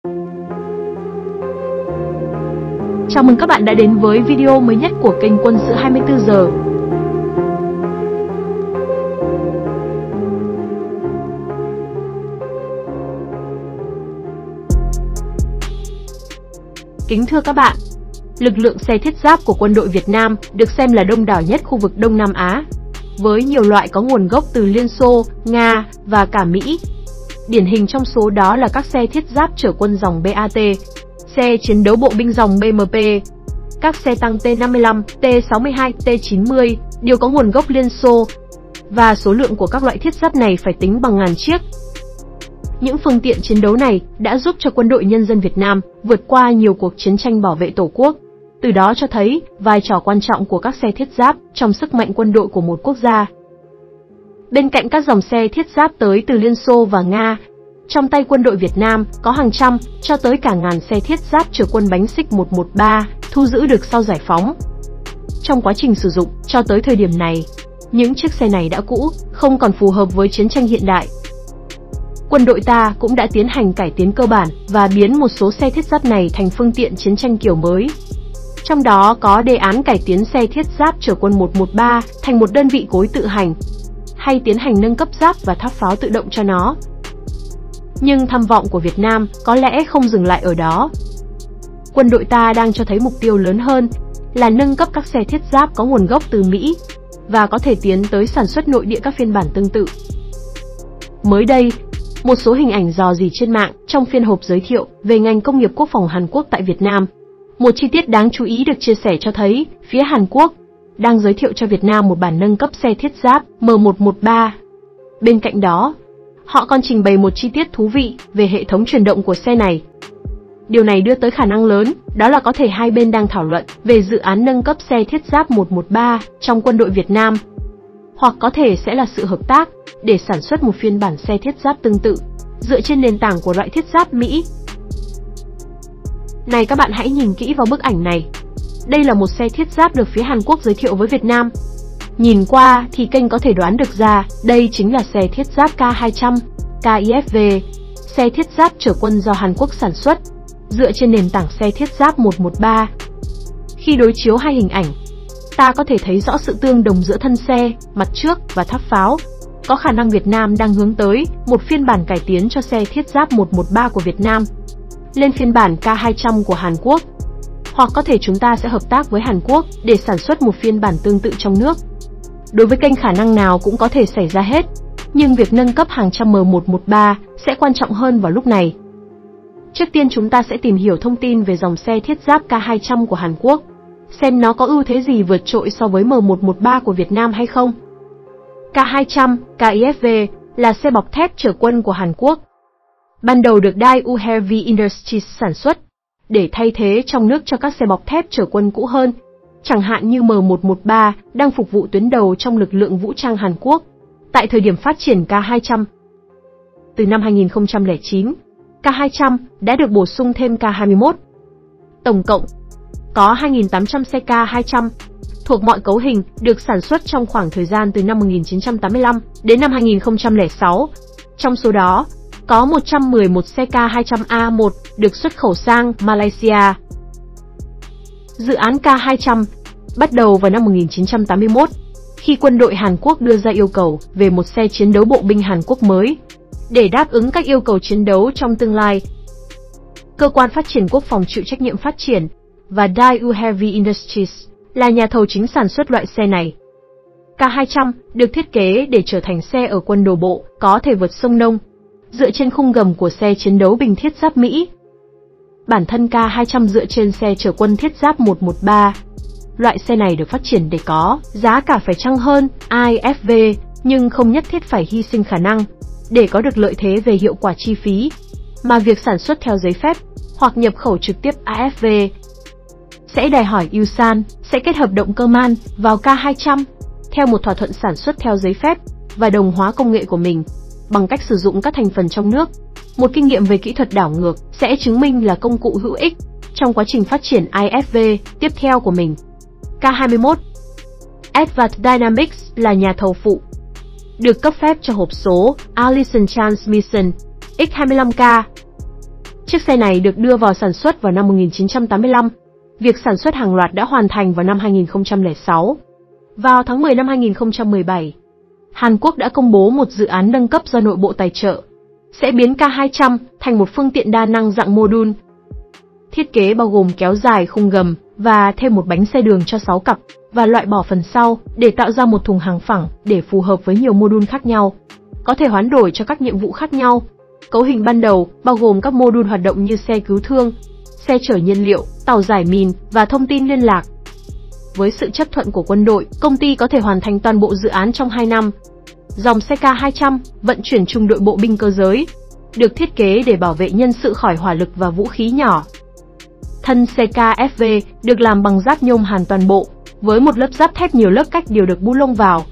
Chào mừng các bạn đã đến với video mới nhất của kênh Quân sự 24 giờ. Kính thưa các bạn, lực lượng xe thiết giáp của quân đội Việt Nam được xem là đông đảo nhất khu vực Đông Nam Á, với nhiều loại có nguồn gốc từ Liên Xô, Nga và cả Mỹ. Điển hình trong số đó là các xe thiết giáp chở quân dòng BAT, xe chiến đấu bộ binh dòng BMP, các xe tăng T-55, T-62, T-90 đều có nguồn gốc Liên Xô, và số lượng của các loại thiết giáp này phải tính bằng ngàn chiếc. Những phương tiện chiến đấu này đã giúp cho quân đội nhân dân Việt Nam vượt qua nhiều cuộc chiến tranh bảo vệ Tổ quốc, từ đó cho thấy vai trò quan trọng của các xe thiết giáp trong sức mạnh quân đội của một quốc gia. Bên cạnh các dòng xe thiết giáp tới từ Liên Xô và Nga, trong tay quân đội Việt Nam có hàng trăm cho tới cả ngàn xe thiết giáp chở quân bánh xích 113 thu giữ được sau giải phóng. Trong quá trình sử dụng, cho tới thời điểm này, những chiếc xe này đã cũ, không còn phù hợp với chiến tranh hiện đại. Quân đội ta cũng đã tiến hành cải tiến cơ bản và biến một số xe thiết giáp này thành phương tiện chiến tranh kiểu mới. Trong đó có đề án cải tiến xe thiết giáp chở quân 113 thành một đơn vị cối tự hành, hay tiến hành nâng cấp giáp và tháp pháo tự động cho nó. Nhưng tham vọng của Việt Nam có lẽ không dừng lại ở đó. Quân đội ta đang cho thấy mục tiêu lớn hơn là nâng cấp các xe thiết giáp có nguồn gốc từ Mỹ và có thể tiến tới sản xuất nội địa các phiên bản tương tự. Mới đây, một số hình ảnh rò rỉ trên mạng trong phiên họp giới thiệu về ngành công nghiệp quốc phòng Hàn Quốc tại Việt Nam. Một chi tiết đáng chú ý được chia sẻ cho thấy phía Hàn Quốc đang giới thiệu cho Việt Nam một bản nâng cấp xe thiết giáp M113. Bên cạnh đó, họ còn trình bày một chi tiết thú vị về hệ thống truyền động của xe này. Điều này đưa tới khả năng lớn, đó là có thể hai bên đang thảo luận về dự án nâng cấp xe thiết giáp 113 trong quân đội Việt Nam, hoặc có thể sẽ là sự hợp tác để sản xuất một phiên bản xe thiết giáp tương tự, dựa trên nền tảng của loại thiết giáp Mỹ. Này các bạn hãy nhìn kỹ vào bức ảnh này. Đây là một xe thiết giáp được phía Hàn Quốc giới thiệu với Việt Nam. Nhìn qua thì kênh có thể đoán được ra đây chính là xe thiết giáp K200, KIFV, xe thiết giáp chở quân do Hàn Quốc sản xuất, dựa trên nền tảng xe thiết giáp 113. Khi đối chiếu hai hình ảnh, ta có thể thấy rõ sự tương đồng giữa thân xe, mặt trước và tháp pháo. Có khả năng Việt Nam đang hướng tới một phiên bản cải tiến cho xe thiết giáp 113 của Việt Nam lên phiên bản K200 của Hàn Quốc. Hoặc có thể chúng ta sẽ hợp tác với Hàn Quốc để sản xuất một phiên bản tương tự trong nước. Đối với kênh khả năng nào cũng có thể xảy ra hết, nhưng việc nâng cấp hàng trăm M113 sẽ quan trọng hơn vào lúc này. Trước tiên chúng ta sẽ tìm hiểu thông tin về dòng xe thiết giáp K200 của Hàn Quốc, xem nó có ưu thế gì vượt trội so với M113 của Việt Nam hay không. K200, KIFV là xe bọc thép chở quân của Hàn Quốc. Ban đầu được Daewoo Heavy Industries sản xuất, để thay thế trong nước cho các xe bọc thép chở quân cũ hơn, chẳng hạn như M113 đang phục vụ tuyến đầu trong lực lượng vũ trang Hàn Quốc, tại thời điểm phát triển K200. Từ năm 2009, K200 đã được bổ sung thêm K21. Tổng cộng, có 2.800 xe K200, thuộc mọi cấu hình, được sản xuất trong khoảng thời gian từ năm 1985 đến năm 2006. Trong số đó, có 111 xe K200A1 được xuất khẩu sang Malaysia. Dự án K200 bắt đầu vào năm 1981, khi quân đội Hàn Quốc đưa ra yêu cầu về một xe chiến đấu bộ binh Hàn Quốc mới, để đáp ứng các yêu cầu chiến đấu trong tương lai. Cơ quan phát triển quốc phòng chịu trách nhiệm phát triển, và Daewoo Heavy Industries là nhà thầu chính sản xuất loại xe này. K200 được thiết kế để trở thành xe ở quân đổ bộ, có thể vượt sông Nông, dựa trên khung gầm của xe chiến đấu bình thiết giáp Mỹ. Bản thân K200 dựa trên xe chở quân thiết giáp 113. Loại xe này được phát triển để có giá cả phải chăng hơn AFV, nhưng không nhất thiết phải hy sinh khả năng để có được lợi thế về hiệu quả chi phí, mà việc sản xuất theo giấy phép hoặc nhập khẩu trực tiếp AFV sẽ đòi hỏi Ulsan sẽ kết hợp động cơ MAN vào K200 theo một thỏa thuận sản xuất theo giấy phép và đồng hóa công nghệ của mình bằng cách sử dụng các thành phần trong nước. Một kinh nghiệm về kỹ thuật đảo ngược sẽ chứng minh là công cụ hữu ích trong quá trình phát triển AFV tiếp theo của mình. K21 Advanced Dynamics là nhà thầu phụ, được cấp phép cho hộp số Allison Transmission X25K. Chiếc xe này được đưa vào sản xuất vào năm 1985. Việc sản xuất hàng loạt đã hoàn thành vào năm 2006. Vào tháng 10 năm 2017, Hàn Quốc đã công bố một dự án nâng cấp do nội bộ tài trợ, sẽ biến K200 thành một phương tiện đa năng dạng mô-đun. Thiết kế bao gồm kéo dài khung gầm và thêm một bánh xe đường cho 6 cặp và loại bỏ phần sau để tạo ra một thùng hàng phẳng để phù hợp với nhiều mô-đun khác nhau, có thể hoán đổi cho các nhiệm vụ khác nhau. Cấu hình ban đầu bao gồm các mô-đun hoạt động như xe cứu thương, xe chở nhiên liệu, tàu giải mìn và thông tin liên lạc. Với sự chấp thuận của quân đội, công ty có thể hoàn thành toàn bộ dự án trong 2 năm. Dòng xe K200 vận chuyển trung đội bộ binh cơ giới, được thiết kế để bảo vệ nhân sự khỏi hỏa lực và vũ khí nhỏ. Thân xe KFV được làm bằng giáp nhôm hàn toàn bộ, với một lớp giáp thép nhiều lớp cách điều được bu lông vào.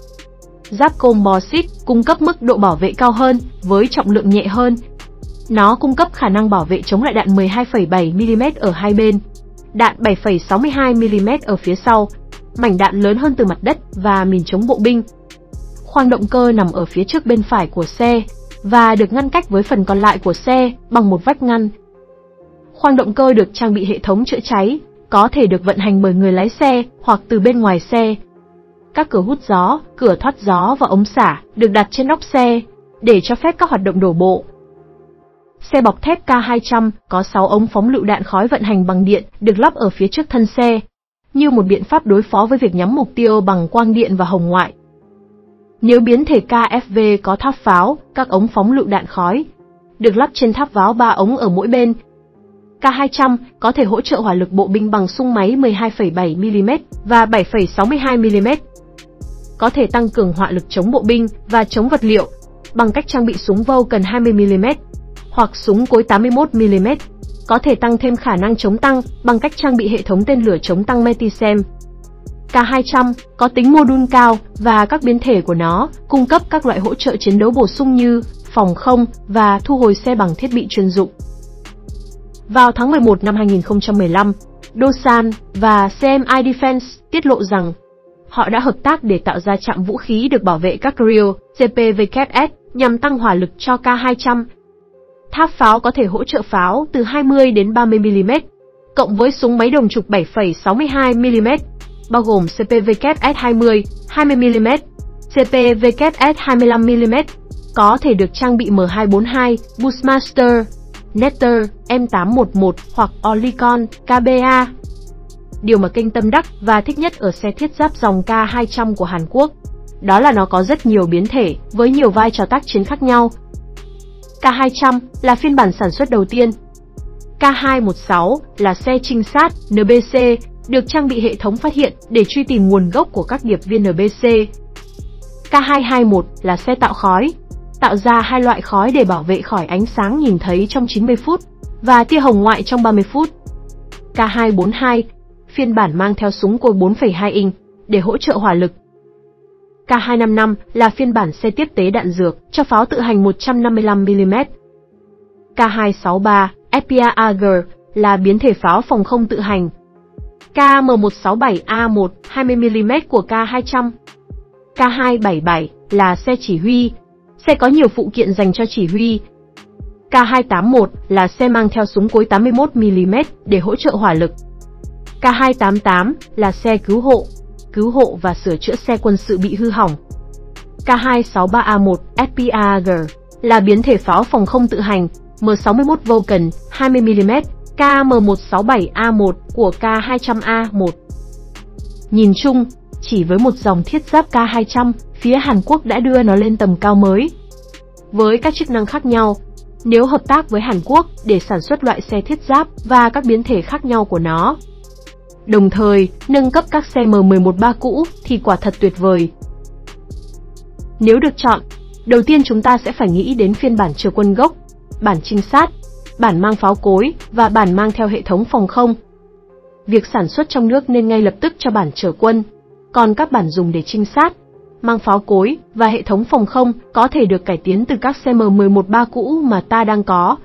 Giáp composite cung cấp mức độ bảo vệ cao hơn với trọng lượng nhẹ hơn. Nó cung cấp khả năng bảo vệ chống lại đạn 12,7mm ở hai bên, đạn 7,62mm ở phía sau, mảnh đạn lớn hơn từ mặt đất và mìn chống bộ binh. Khoang động cơ nằm ở phía trước bên phải của xe và được ngăn cách với phần còn lại của xe bằng một vách ngăn. Khoang động cơ được trang bị hệ thống chữa cháy, có thể được vận hành bởi người lái xe hoặc từ bên ngoài xe. Các cửa hút gió, cửa thoát gió và ống xả được đặt trên nóc xe để cho phép các hoạt động đổ bộ. Xe bọc thép K200 có 6 ống phóng lựu đạn khói vận hành bằng điện được lắp ở phía trước thân xe, như một biện pháp đối phó với việc nhắm mục tiêu bằng quang điện và hồng ngoại. Nếu biến thể KFV có tháp pháo, các ống phóng lựu đạn khói được lắp trên tháp pháo 3 ống ở mỗi bên. K200 có thể hỗ trợ hỏa lực bộ binh bằng súng máy 12,7mm và 7,62mm. Có thể tăng cường hỏa lực chống bộ binh và chống vật liệu bằng cách trang bị súng Vulcan 20mm hoặc súng cối 81mm. Có thể tăng thêm khả năng chống tăng bằng cách trang bị hệ thống tên lửa chống tăng Metisem. K200 có tính mô-đun cao và các biến thể của nó cung cấp các loại hỗ trợ chiến đấu bổ sung như phòng không và thu hồi xe bằng thiết bị chuyên dụng. Vào tháng 11 năm 2015, Dosan và CMI Defense tiết lộ rằng họ đã hợp tác để tạo ra trạm vũ khí được bảo vệ các Creel CPVKS nhằm tăng hỏa lực cho K200. Tháp pháo có thể hỗ trợ pháo từ 20 đến 30mm, cộng với súng máy đồng trục 7,62mm, bao gồm CPVKS 20, 20mm, CPVKS 25mm, có thể được trang bị M242, Bushmaster, Netter, M811 hoặc Olicon, KBA. Điều mà kênh tâm đắc và thích nhất ở xe thiết giáp dòng K200 của Hàn Quốc, đó là nó có rất nhiều biến thể với nhiều vai trò tác chiến khác nhau. K200 là phiên bản sản xuất đầu tiên. K216 là xe trinh sát NBC, được trang bị hệ thống phát hiện để truy tìm nguồn gốc của các điệp viên NBC. K221 là xe tạo khói, tạo ra hai loại khói để bảo vệ khỏi ánh sáng nhìn thấy trong 90 phút và tia hồng ngoại trong 30 phút. K242, phiên bản mang theo súng cối 4,2 inch để hỗ trợ hỏa lực. K255 là phiên bản xe tiếp tế đạn dược cho pháo tự hành 155mm. K263, FPA-AG là biến thể pháo phòng không tự hành. KM167A1, 20mm của K200. K277 là xe chỉ huy, xe có nhiều phụ kiện dành cho chỉ huy. K281 là xe mang theo súng cối 81mm để hỗ trợ hỏa lực. K288 là xe cứu hộ và sửa chữa xe quân sự bị hư hỏng. K263A1 FPA-AG là biến thể pháo phòng không tự hành M61 Vulcan 20mm, KM167A1 của K200A1. Nhìn chung, chỉ với một dòng thiết giáp K200, phía Hàn Quốc đã đưa nó lên tầm cao mới. Với các chức năng khác nhau, nếu hợp tác với Hàn Quốc để sản xuất loại xe thiết giáp và các biến thể khác nhau của nó, đồng thời nâng cấp các xe M113 cũ thì quả thật tuyệt vời. Nếu được chọn, đầu tiên chúng ta sẽ phải nghĩ đến phiên bản chở quân gốc, bản trinh sát, bản mang pháo cối và bản mang theo hệ thống phòng không. Việc sản xuất trong nước nên ngay lập tức cho bản chở quân, còn các bản dùng để trinh sát, mang pháo cối và hệ thống phòng không có thể được cải tiến từ các xe M113 cũ mà ta đang có.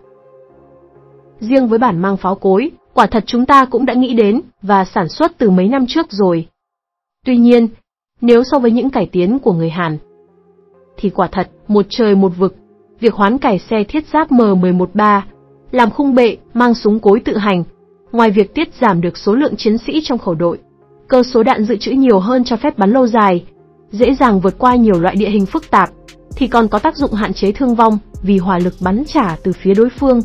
Riêng với bản mang pháo cối, quả thật chúng ta cũng đã nghĩ đến và sản xuất từ mấy năm trước rồi. Tuy nhiên, nếu so với những cải tiến của người Hàn, thì quả thật một trời một vực. Việc hoán cải xe thiết giáp M113 làm khung bệ, mang súng cối tự hành. Ngoài việc tiết giảm được số lượng chiến sĩ trong khẩu đội, cơ số đạn dự trữ nhiều hơn cho phép bắn lâu dài, dễ dàng vượt qua nhiều loại địa hình phức tạp, thì còn có tác dụng hạn chế thương vong vì hỏa lực bắn trả từ phía đối phương.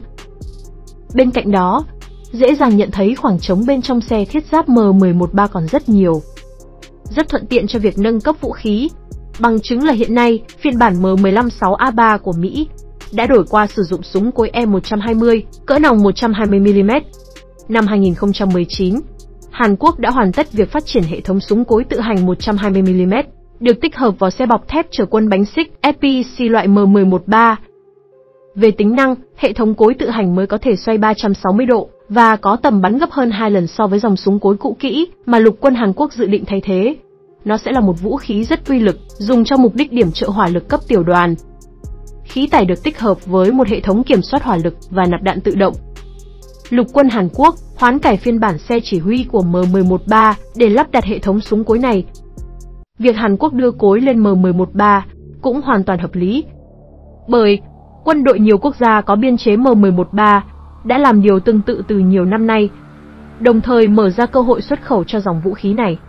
Bên cạnh đó, dễ dàng nhận thấy khoảng trống bên trong xe thiết giáp M113 còn rất nhiều, rất thuận tiện cho việc nâng cấp vũ khí. Bằng chứng là hiện nay, phiên bản M156A3 của Mỹ đã đổi qua sử dụng súng cối M120, cỡ nòng 120mm. Năm 2019, Hàn Quốc đã hoàn tất việc phát triển hệ thống súng cối tự hành 120mm, được tích hợp vào xe bọc thép chở quân bánh xích FPC loại M113. Về tính năng, hệ thống cối tự hành mới có thể xoay 360 độ và có tầm bắn gấp hơn 2 lần so với dòng súng cối cũ kỹ mà lục quân Hàn Quốc dự định thay thế. Nó sẽ là một vũ khí rất uy lực, dùng cho mục đích điểm trợ hỏa lực cấp tiểu đoàn. Khí tải được tích hợp với một hệ thống kiểm soát hỏa lực và nạp đạn tự động. Lục quân Hàn Quốc hoán cải phiên bản xe chỉ huy của M113 để lắp đặt hệ thống súng cối này. Việc Hàn Quốc đưa cối lên M113 cũng hoàn toàn hợp lý, bởi quân đội nhiều quốc gia có biên chế M113 đã làm điều tương tự từ nhiều năm nay, đồng thời mở ra cơ hội xuất khẩu cho dòng vũ khí này.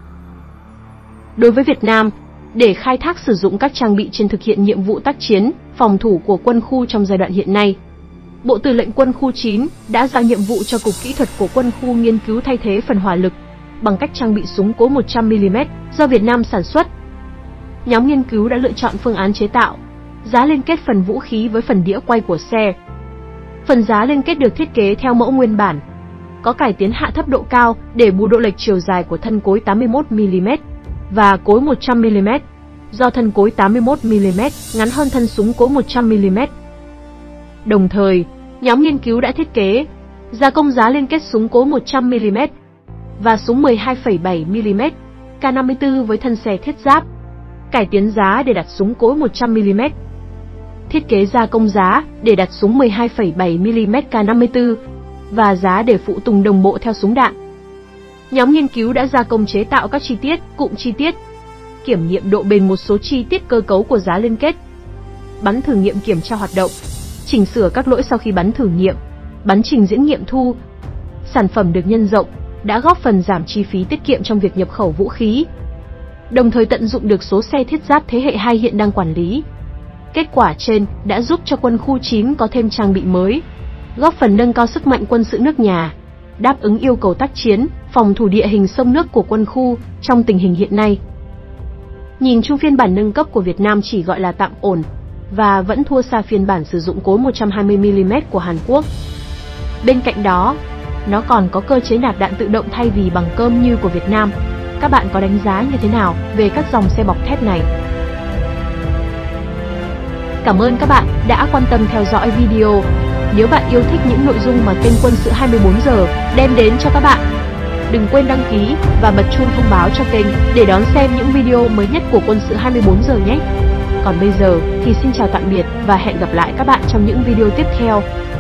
Đối với Việt Nam, để khai thác sử dụng các trang bị trên thực hiện nhiệm vụ tác chiến, phòng thủ của quân khu trong giai đoạn hiện nay, Bộ Tư lệnh Quân khu 9 đã giao nhiệm vụ cho Cục Kỹ thuật của quân khu nghiên cứu thay thế phần hỏa lực bằng cách trang bị súng cối 100mm do Việt Nam sản xuất. Nhóm nghiên cứu đã lựa chọn phương án chế tạo, giá liên kết phần vũ khí với phần đĩa quay của xe. Phần giá liên kết được thiết kế theo mẫu nguyên bản, có cải tiến hạ thấp độ cao để bù độ lệch chiều dài của thân cối 81mm và cối 100mm, do thân cối 81mm ngắn hơn thân súng cối 100mm. Đồng thời, nhóm nghiên cứu đã thiết kế, gia công giá liên kết súng cối 100mm và súng 12,7mm K54 với thân xe thiết giáp, cải tiến giá để đặt súng cối 100mm, thiết kế gia công giá để đặt súng 12,7mm K54 và giá để phụ tùng đồng bộ theo súng đạn. Nhóm nghiên cứu đã gia công chế tạo các chi tiết, cụm chi tiết, kiểm nghiệm độ bền một số chi tiết cơ cấu của giá liên kết, bắn thử nghiệm kiểm tra hoạt động, chỉnh sửa các lỗi sau khi bắn thử nghiệm, bắn trình diễn nghiệm thu. Sản phẩm được nhân rộng đã góp phần giảm chi phí tiết kiệm trong việc nhập khẩu vũ khí, đồng thời tận dụng được số xe thiết giáp thế hệ 2 hiện đang quản lý. Kết quả trên đã giúp cho quân khu 9 có thêm trang bị mới, góp phần nâng cao sức mạnh quân sự nước nhà, đáp ứng yêu cầu tác chiến, phòng thủ địa hình sông nước của quân khu trong tình hình hiện nay. Nhìn chung, phiên bản nâng cấp của Việt Nam chỉ gọi là tạm ổn và vẫn thua xa phiên bản sử dụng cối 120mm của Hàn Quốc. Bên cạnh đó, nó còn có cơ chế nạp đạn tự động thay vì bằng cơm như của Việt Nam. Các bạn có đánh giá như thế nào về các dòng xe bọc thép này? Cảm ơn các bạn đã quan tâm theo dõi video. Nếu bạn yêu thích những nội dung mà kênh Quân sự 24 giờ đem đến cho các bạn, đừng quên đăng ký và bật chuông thông báo cho kênh để đón xem những video mới nhất của Quân sự 24 giờ nhé. Còn bây giờ thì xin chào tạm biệt và hẹn gặp lại các bạn trong những video tiếp theo.